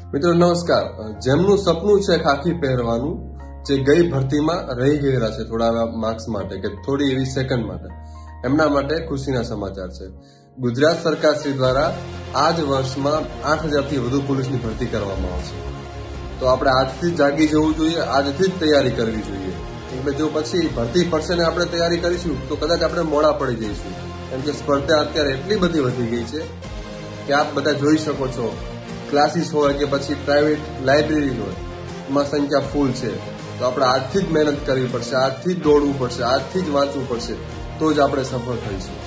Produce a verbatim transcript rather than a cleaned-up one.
મિત્રો નમસ્કાર. જેમનું સપનું છે ખાખી પહેરવાનું, જે ગઈ ભરતીમાં રહી ગયેલા છે થોડા માર્ક્સ માટે કે થોડી એવી સેકન્ડ માટે, એમના માટે ખુશીના સમાચાર છે. ગુજરાત સરકાર શ્રી દ્વારા આ જ વર્ષમાં આઠ હજારથી વધુ પોલીસની ભરતી કરવામાં આવશે. તો આપણે આજથી જ જાગી જવું જોઈએ, આજથી જ તૈયારી કરવી જોઈએ. એટલે જો પછી ભરતી પડશે ને આપણે તૈયારી કરીશું તો કદાચ આપણે મોડા પડી જઈશું. કેમ કે સ્પર્ધા અત્યારે એટલી બધી વધી ગઈ છે કે આપ બધા જોઈ શકો છો. ક્લાસીસ હોય કે પછી પ્રાઇવેટ લાઇબ્રેરી હોય, એમાં સંખ્યા ફૂલ છે. તો આપણે આજથી જ મહેનત કરવી પડશે, આજથી જ દોડવું પડશે, આજથી જ વાંચવું પડશે, તો જ આપણે સફળ થઈશું.